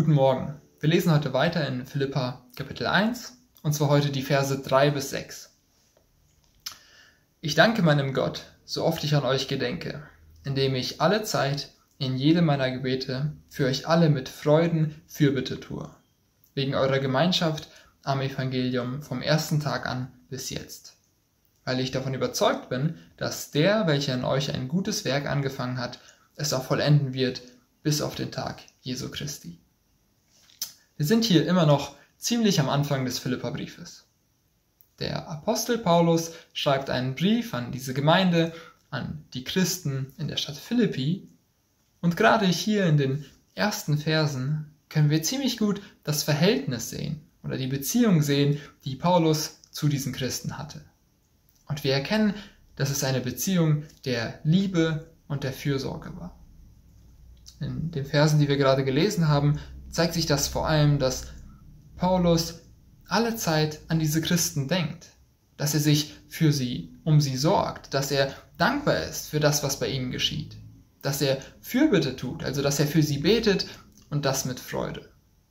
Guten Morgen. Wir lesen heute weiter in Philipper Kapitel 1, und zwar heute die Verse 3 bis 6. Ich danke meinem Gott, so oft ich an euch gedenke, indem ich alle Zeit in jedem meiner Gebete für euch alle mit Freuden Fürbitte tue, wegen eurer Gemeinschaft am Evangelium vom ersten Tag an bis jetzt. Weil ich davon überzeugt bin, dass der, welcher in euch ein gutes Werk angefangen hat, es auch vollenden wird bis auf den Tag Jesu Christi. Wir sind hier immer noch ziemlich am Anfang des Philipperbriefes. Der Apostel Paulus schreibt einen Brief an diese Gemeinde, an die Christen in der Stadt Philippi, und gerade hier in den ersten Versen können wir ziemlich gut das Verhältnis sehen oder die Beziehung sehen, die Paulus zu diesen Christen hatte. Und wir erkennen, dass es eine Beziehung der Liebe und der Fürsorge war. In den Versen, die wir gerade gelesen haben, zeigt sich das vor allem, dass Paulus alle Zeit an diese Christen denkt, dass er sich für sie, um sie sorgt, dass er dankbar ist für das, was bei ihnen geschieht, dass er Fürbitte tut, also dass er für sie betet und das mit Freude.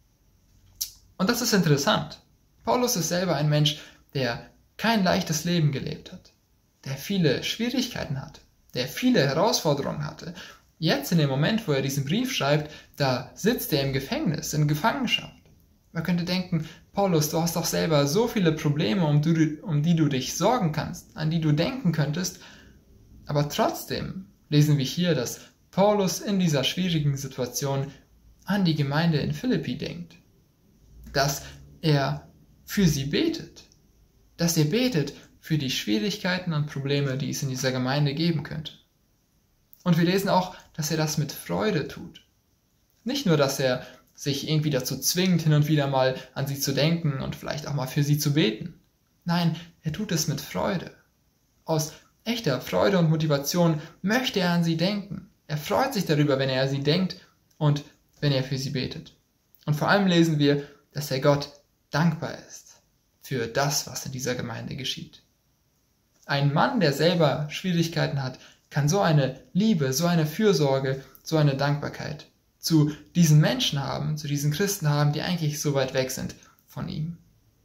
Und das ist interessant. Paulus ist selber ein Mensch, der kein leichtes Leben gelebt hat, der viele Schwierigkeiten hatte, der viele Herausforderungen hatte. Jetzt in dem Moment, wo er diesen Brief schreibt, da sitzt er im Gefängnis, in Gefangenschaft. Man könnte denken, Paulus, du hast doch selber so viele Probleme, um die du dich sorgen kannst, an die du denken könntest. Aber trotzdem lesen wir hier, dass Paulus in dieser schwierigen Situation an die Gemeinde in Philippi denkt. Dass er für sie betet. Dass er betet für die Schwierigkeiten und Probleme, die es in dieser Gemeinde geben könnte. Und wir lesen auch, dass er das mit Freude tut. Nicht nur, dass er sich irgendwie dazu zwingt, hin und wieder mal an sie zu denken und vielleicht auch mal für sie zu beten. Nein, er tut es mit Freude. Aus echter Freude und Motivation möchte er an sie denken. Er freut sich darüber, wenn er an sie denkt und wenn er für sie betet. Und vor allem lesen wir, dass er Gott dankbar ist für das, was in dieser Gemeinde geschieht. Ein Mann, der selber Schwierigkeiten hat, kann so eine Liebe, so eine Fürsorge, so eine Dankbarkeit zu diesen Menschen haben, zu diesen Christen haben, die eigentlich so weit weg sind von ihm.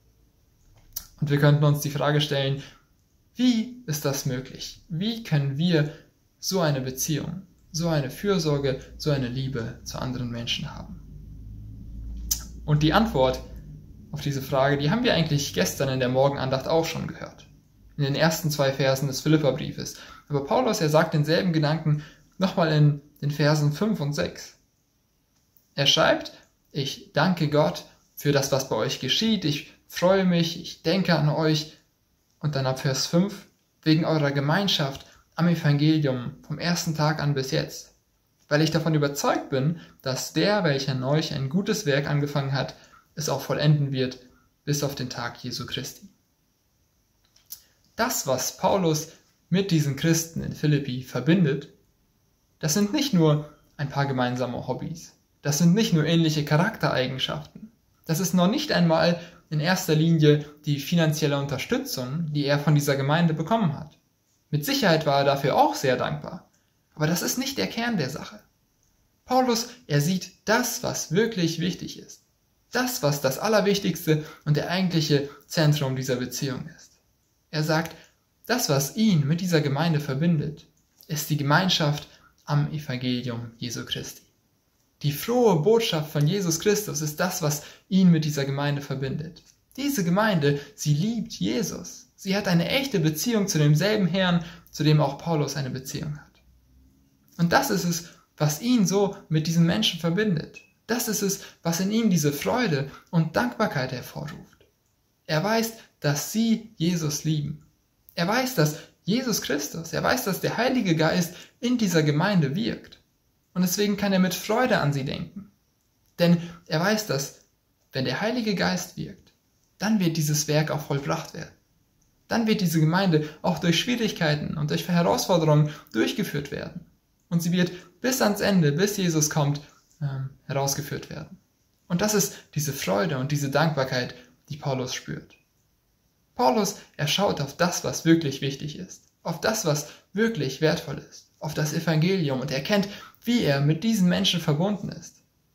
Und wir könnten uns die Frage stellen, wie ist das möglich? Wie können wir so eine Beziehung, so eine Fürsorge, so eine Liebe zu anderen Menschen haben? Und die Antwort auf diese Frage, die haben wir eigentlich gestern in der Morgenandacht auch schon gehört. In den ersten 2 Versen des Philipperbriefes. Aber Paulus, er sagt denselben Gedanken nochmal in den Versen 5 und 6. Er schreibt, ich danke Gott für das, was bei euch geschieht, ich freue mich, ich denke an euch. Und dann ab Vers 5, wegen eurer Gemeinschaft am Evangelium vom ersten Tag an bis jetzt. Weil ich davon überzeugt bin, dass der, welcher in euch ein gutes Werk angefangen hat, es auch vollenden wird bis auf den Tag Jesu Christi. Das, was Paulus mit diesen Christen in Philippi verbindet, das sind nicht nur ein paar gemeinsame Hobbys. Das sind nicht nur ähnliche Charaktereigenschaften. Das ist noch nicht einmal in erster Linie die finanzielle Unterstützung, die er von dieser Gemeinde bekommen hat. Mit Sicherheit war er dafür auch sehr dankbar. Aber das ist nicht der Kern der Sache. Paulus, er sieht das, was wirklich wichtig ist. Das, was das Allerwichtigste und der eigentliche Zentrum dieser Beziehung ist. Er sagt, das, was ihn mit dieser Gemeinde verbindet, ist die Gemeinschaft am Evangelium Jesu Christi. Die frohe Botschaft von Jesus Christus ist das, was ihn mit dieser Gemeinde verbindet. Diese Gemeinde, sie liebt Jesus. Sie hat eine echte Beziehung zu demselben Herrn, zu dem auch Paulus eine Beziehung hat. Und das ist es, was ihn so mit diesen Menschen verbindet. Das ist es, was in ihm diese Freude und Dankbarkeit hervorruft. Er weiß, dass sie Jesus lieben. Er weiß, dass Jesus Christus, er weiß, dass der Heilige Geist in dieser Gemeinde wirkt. Und deswegen kann er mit Freude an sie denken. Denn er weiß, dass, wenn der Heilige Geist wirkt, dann wird dieses Werk auch vollbracht werden. Dann wird diese Gemeinde auch durch Schwierigkeiten und durch Herausforderungen durchgeführt werden. Und sie wird bis ans Ende, bis Jesus kommt, herausgeführt werden. Und das ist diese Freude und diese Dankbarkeit, die Paulus spürt. Paulus, er schaut auf das, was wirklich wichtig ist, auf das, was wirklich wertvoll ist, auf das Evangelium und erkennt, wie er mit diesen Menschen verbunden ist.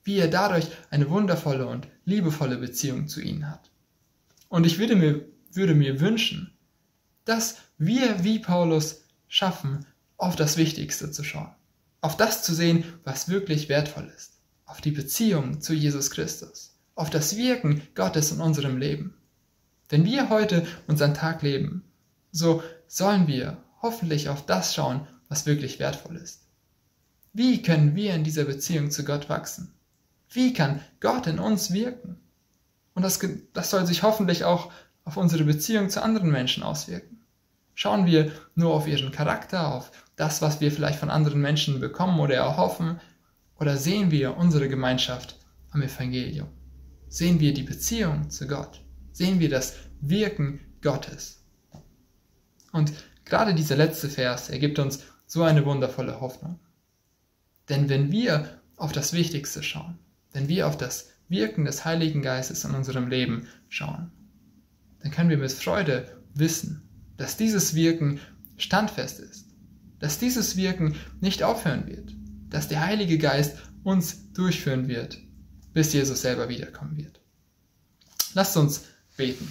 wie er dadurch eine wundervolle und liebevolle Beziehung zu ihnen hat. Und ich würde mir wünschen, dass wir wie Paulus schaffen, auf das Wichtigste zu schauen, auf das zu sehen, was wirklich wertvoll ist, auf die Beziehung zu Jesus Christus, auf das Wirken Gottes in unserem Leben. Wenn wir heute unseren Tag leben, so sollen wir hoffentlich auf das schauen, was wirklich wertvoll ist. Wie können wir in dieser Beziehung zu Gott wachsen? Wie kann Gott in uns wirken? Und das soll sich hoffentlich auch auf unsere Beziehung zu anderen Menschen auswirken. Schauen wir nur auf ihren Charakter, auf das, was wir vielleicht von anderen Menschen bekommen oder erhoffen, oder sehen wir unsere Gemeinschaft am Evangelium? Sehen wir die Beziehung zu Gott? Sehen wir das Wirken Gottes? Und gerade dieser letzte Vers ergibt uns so eine wundervolle Hoffnung. Denn wenn wir auf das Wichtigste schauen, wenn wir auf das Wirken des Heiligen Geistes in unserem Leben schauen, dann können wir mit Freude wissen, dass dieses Wirken standfest ist, dass dieses Wirken nicht aufhören wird, dass der Heilige Geist uns durchführen wird, bis Jesus selber wiederkommen wird. Lasst uns beten.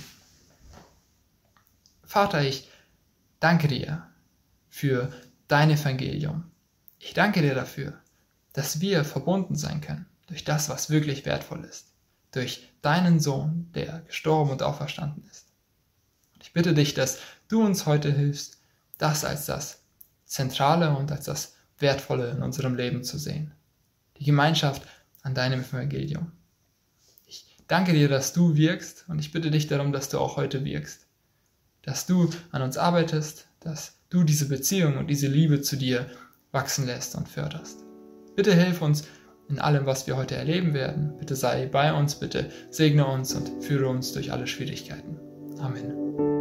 Vater, ich danke dir für dein Evangelium. Ich danke dir dafür, dass wir verbunden sein können durch das, was wirklich wertvoll ist, durch deinen Sohn, der gestorben und auferstanden ist. Und ich bitte dich, dass du uns heute hilfst, das als das Zentrale und als das Wertvolle in unserem Leben zu sehen. Die Gemeinschaft an deinem Evangelium. Ich danke dir, dass du wirkst, und ich bitte dich darum, dass du auch heute wirkst. Dass du an uns arbeitest, dass du diese Beziehung und diese Liebe zu dir wachsen lässt und förderst. Bitte hilf uns in allem, was wir heute erleben werden. Bitte sei bei uns, bitte segne uns und führe uns durch alle Schwierigkeiten. Amen.